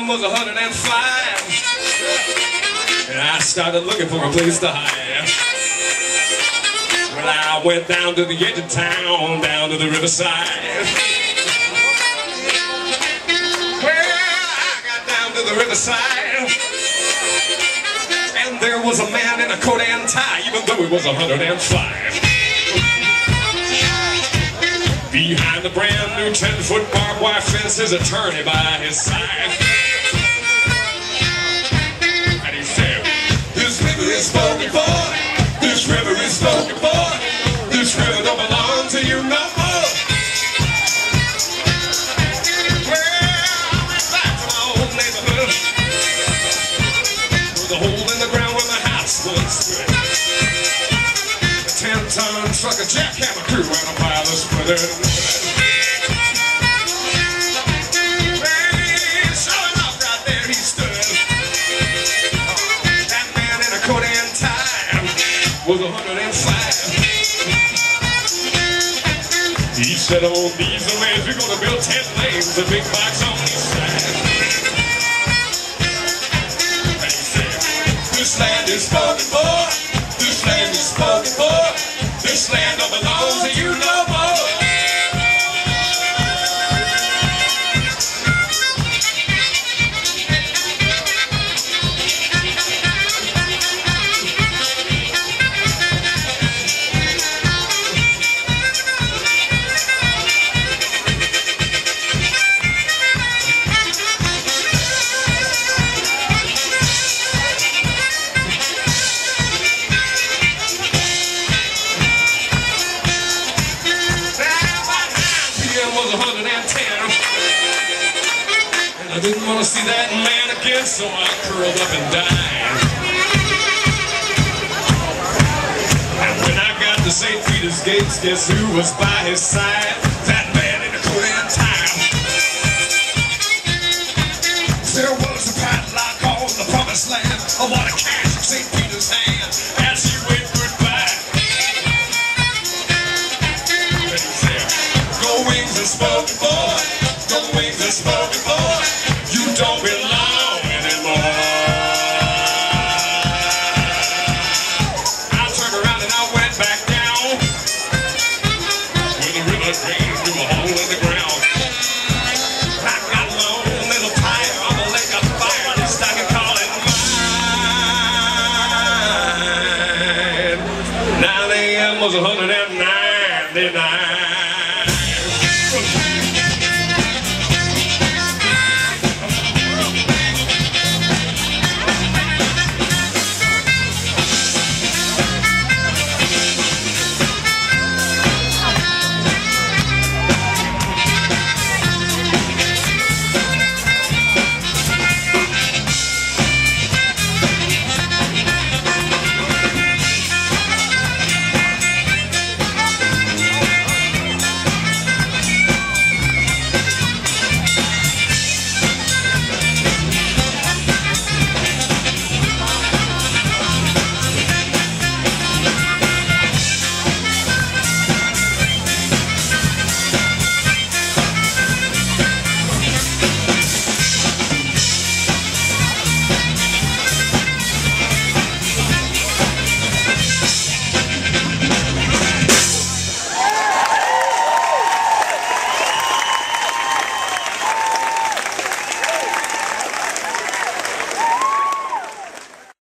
was 105, and I started looking for a place to hide. Well, I went down to the edge of town, down to the riverside. Well, I got down to the riverside, and there was a man in a coat and tie, even though he was 105. Behind the brand new 10-foot barbed wire fence, his attorney by his side. And he said, "This river is spoken for. This river is spoken for. This river don't belong to you no more." Well, I went back to my old neighborhood. There was a hole in the ground where my house once stood. A 10-ton truck, a jackhammer crew, and a pile of splintered wood. Was 105. He said, "On these lanes we're gonna build 10 lanes, a big box on each side." And he said, "This land is spoken for. This land is spoken for. This land don't belong to you no more." Was 110, and I didn't want to see that man again, so I curled up and died. And when I got to St. Peter's gates, guess who was by his side? That man in the coat and tie. There was a padlock on the promised land. I want to cash St. Peter's.